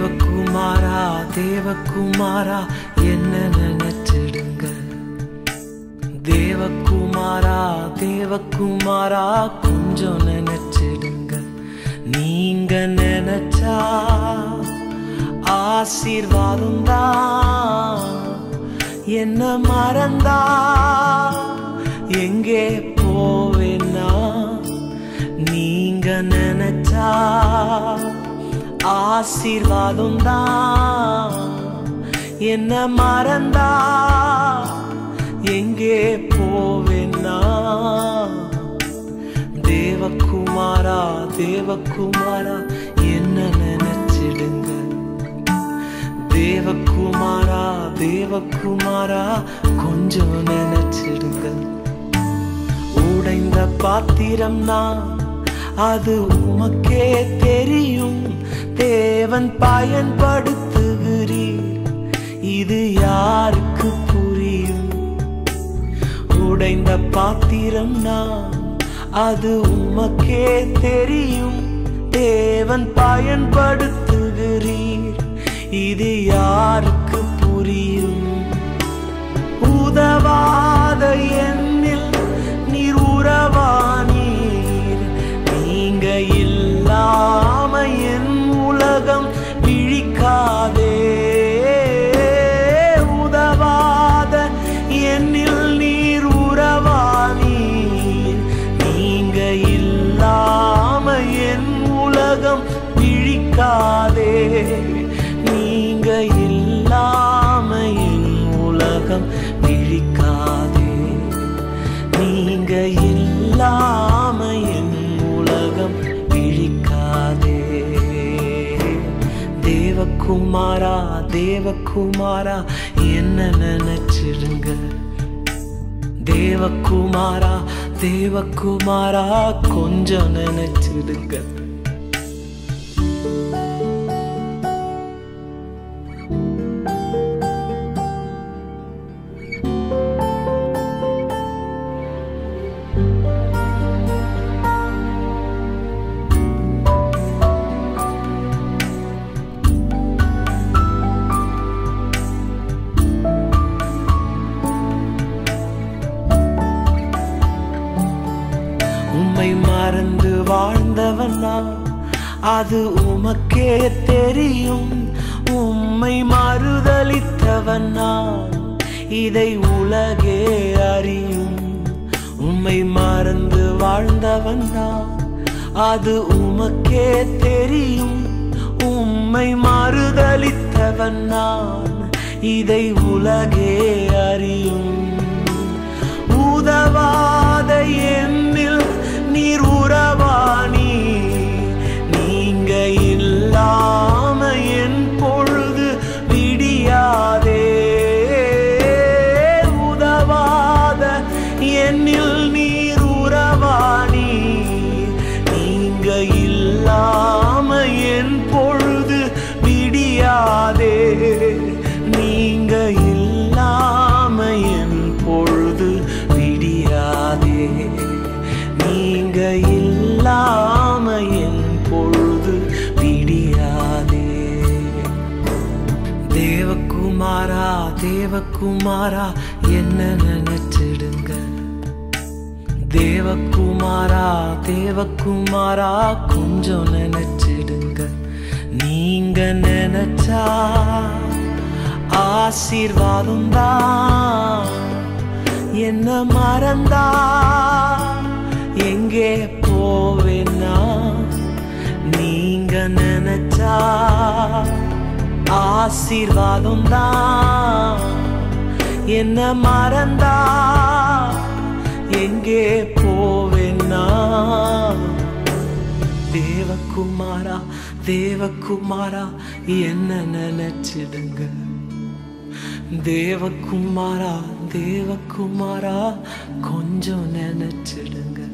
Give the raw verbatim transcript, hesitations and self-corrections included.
தேவகுமாரா தேவகுமாரா என்ன நினைச்சிடுங்க. தேவகுமாரா தேவகுமாரா கொஞ்சம் நினைச்சிடுங்க. நீங்க நினைச்சா ஆசீர்வாதம் தான். என்ன மறந்தா எங்கே போவேன்னா, நீங்க நினைச்சா ஆசீர்வாதம் தான். என்ன மறந்தா எங்கே போவேன்னா, தேவகுமாரா தேவகுமாரா என்ன நினைச்சிடுங்க. தேவகுமாரா தேவகுமாரா கொஞ்சம் நினைச்சிடுங்க. உடைந்த பாத்திரம் நான், அது உமக்கே தெரியும். தேவன் பயன்படுத்துகிறீர், இது யாருக்கு புரியும். உடைந்த பாத்திரம் நான், அது உமக்கே தெரியும். தேவன் பயன்படுத்துகிறீர், இது யாருக்கு புரியும். உதவாத என்னில் நீர் உறவானீர். நீங்க இல்லாம என் உலகம் விழிக்காதே. உதவாத என்னில் நீர் உறவானீர். நீங்க இல்லாம என் உலகம் விழிக்காதே. நீங்க இல்லாம என் உலகம் விழிக்காதே. நீங்க இல்லாம என் உலகம் விழிக்காதே. தேவகுமாரா தேவகுமாரா என்ன நினைச்சிடுங்க. தேவகுமாரா தேவகுமாரா கொஞ்சம் நினைச்சிடுங்க. உம்மை மறந்து வாழ்ந்தவனா, அது உமக்கே தெரியும். உம்மை மறுதலித்தவனா, இதை உலகே அறியும். உம்மை மறந்து வாழ்ந்தவனா, அது உமக்கே தெரியும். உம்மை மறுதலித்தவனா, இதை உலகே அறியும். உதவாத என்னில் நீர் உறவானி. நீங்க இல்லாம என் பொழுது விடியாதே. உதவாத என்னில் நீர் உறவானி. நீங்க இல்லாம என் பொழுது விடியாதே. நீங்க இல்லாம என் பொழுது விடியாதே. நீங்க இல்லாம என் பொழுது விடியாதே. தேவகுமாரா தேவகுமாரா என்ன நினைச்சிடுங்க. தேவகுமாரா தேவகுமாரா கொஞ்சம் நினைச்சிடுங்க. நீங்க நினைச்சா ஆசீர்வாதம் தான். என்ன மறந்தா எங்கே போவேன்னா, நீங்க நினைச்சா ஆசீர்வாதம் தான். என்ன மறந்தா எங்கே போவேன்னா, தேவகுமாரா தேவகுமாரா என்ன நினைச்சிடுங்க. தேவகுமாரா தேவகுமாரா கொஞ்சம் நினைச்சிடுங்க.